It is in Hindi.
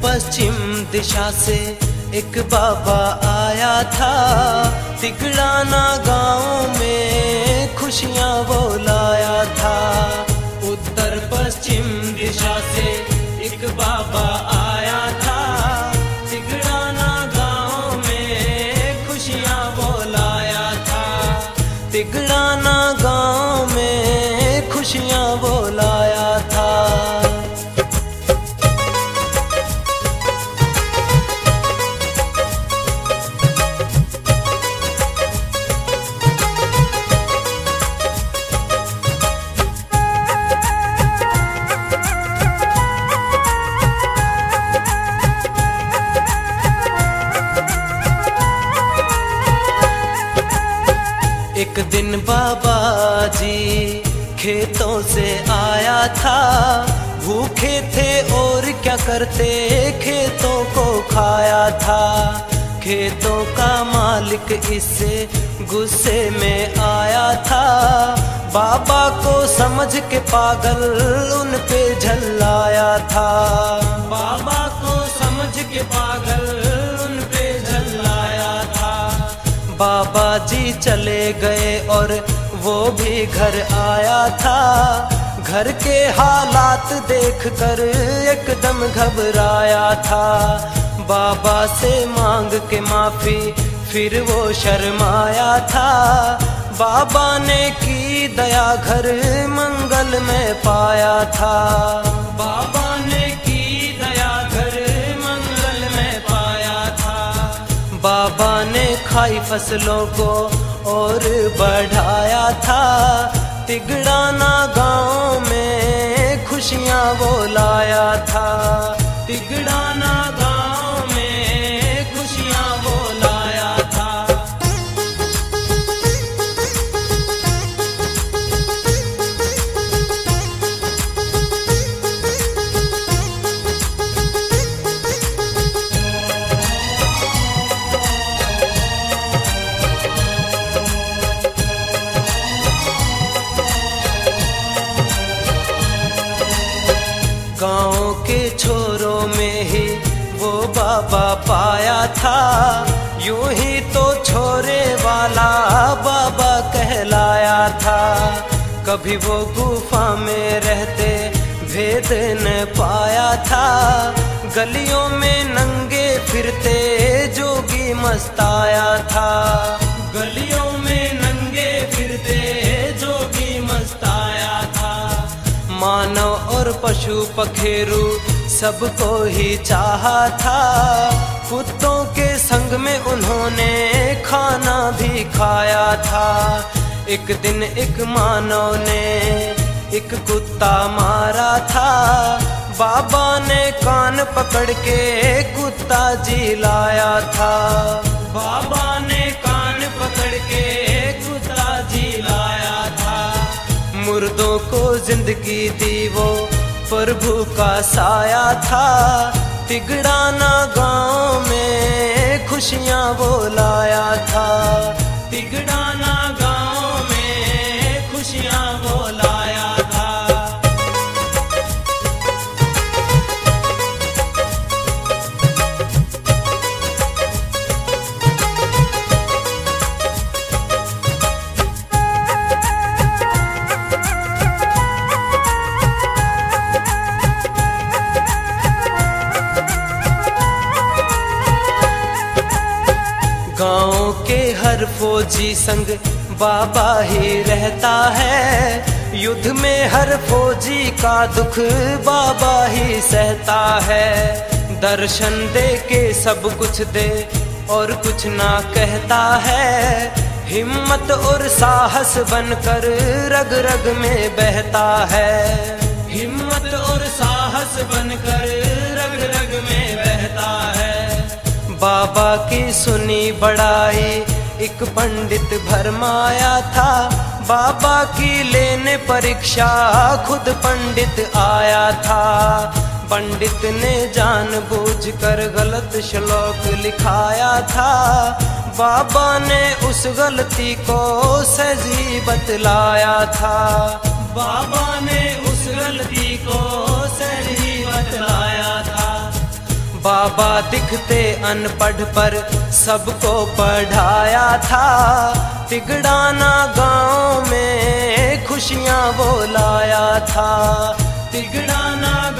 पश्चिम दिशा से एक बाबा आया था। तिगड़ाना गांव में खुशियां वो लाया था। उत्तर पश्चिम दिशा से एक बाबा आया था। तिगड़ाना गांव में खुशियां वो लाया था। तिगड़ाना गांव में खुशियां वो लाया था। एक दिन बाबा जी खेतों से आया था। भूखे थे और क्या करते, खेतों को खाया था। खेतों का मालिक इससे गुस्से में आया था। बाबा को समझ के पागल उन पे झल्लाया था। बाबा को समझ के पागल उन पे झल्लाया था। बाबा जी चले गए और वो भी घर आया था। घर के हालात देखकर एकदम घबराया था। बाबा से मांग के माफी फिर वो शर्माया था। बाबा ने की दया घर मंगल में पाया था। बाबा ने की दया घर मंगल में पाया था। बाबा ने खाई फसलों को और बढ़ाया था। तिगड़ाना गांव में खुशियां वो लाया था। तिगड़ाना गांव में खुशियां वो लाया था। गाँव के छोरों में ही वो बाबा पाया था। यूं ही तो छोरे वाला बाबा कहलाया था। कभी वो गुफा में रहते भेद न पाया था। गलियों में नंगे फिरते जोगी मस्ताया था। गलियों में नंगे फिरते जोगी मस्ताया था। मानव और पशु पखेरु सबको ही चाहा था। कुत्तों के संग में उन्होंने खाना भी खाया था। एक दिन एक मानव ने एक कुत्ता मारा था। बाबा ने कान पकड़ के कुत्ता जी लाया था। बाबा ने कान पकड़ के कुत्ता जी लाया था। मुर्दों को जिंदगी दी वो प्रभु का साया था। तिगड़ाना गांव में खुशियां वो लाया था। तिगड़ाना गांव में खुशियां वो लाया था। गाँव के हर फौजी संग बाबा ही रहता है। युद्ध में हर फौजी का दुख बाबा ही सहता है। दर्शन दे के सब कुछ दे और कुछ ना कहता है। हिम्मत और साहस बनकर रग रग में बहता है। हिम्मत और साहस बनकर रग रग में बहता है। बाबा की सुनी बड़ाई एक पंडित भरमाया था। बाबा की लेने परीक्षा खुद पंडित आया था। पंडित ने जानबूझकर गलत श्लोक लिखाया था। बाबा ने उस गलती को सही बतलाया था। बाबा ने उस गलती को सही बतलाया था। बाबा दिखते अनपढ़ पर सबको पढ़ाया था। तिगड़ाना गांव में खुशियां वो लाया था। तिगड़ाना